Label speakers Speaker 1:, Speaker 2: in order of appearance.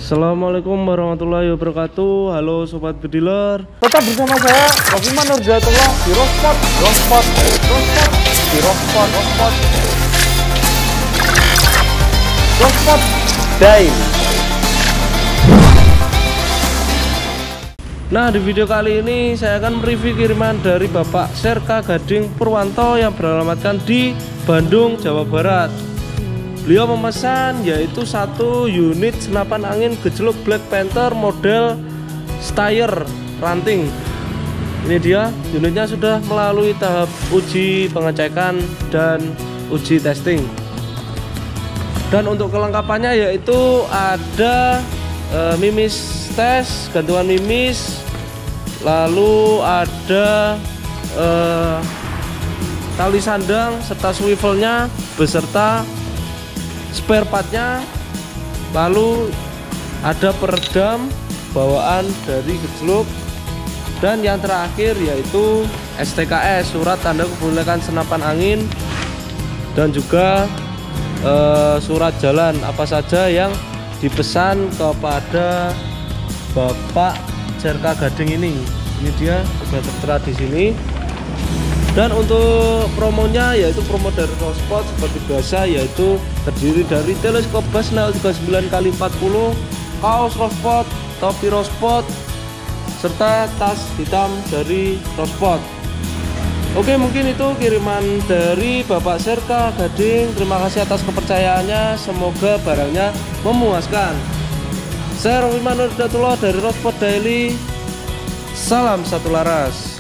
Speaker 1: Assalamualaikum warahmatullahi wabarakatuh. Halo sobat bediler,
Speaker 2: tetap bersama saya Rofiman Nurjatullah di Rospot Daily.
Speaker 1: Nah, di video kali ini saya akan mereview kiriman dari Bapak Serka Gading Purwanto yang beralamatkan di Bandung, Jawa Barat. Beliau memesan yaitu satu unit senapan angin gejluk Black Panther model Steyr ranting. Ini dia, unitnya sudah melalui tahap uji pengecekan dan uji testing. Dan untuk kelengkapannya yaitu ada mimis tes, gantungan mimis, lalu ada tali sandang serta swivelnya beserta spare partnya, lalu ada peredam bawaan dari gejluk, dan yang terakhir yaitu STKS, surat tanda kepemilikan senapan angin, dan juga surat jalan apa saja yang dipesan kepada Bapak Serka Gading ini. Ini dia sudah tertera di sini. Dan untuk promonya yaitu promo dari Rospot seperti biasa, yaitu terdiri dari teleskop Basnel 39x40, kaos Rospot, topi Rospot, serta tas hitam dari Rospot. Oke, mungkin itu kiriman dari Bapak Serka Gading. Terima kasih atas kepercayaannya, semoga barangnya memuaskan. Saya Rofiman Nurjatullah dari Rospot Daily. Salam satu laras.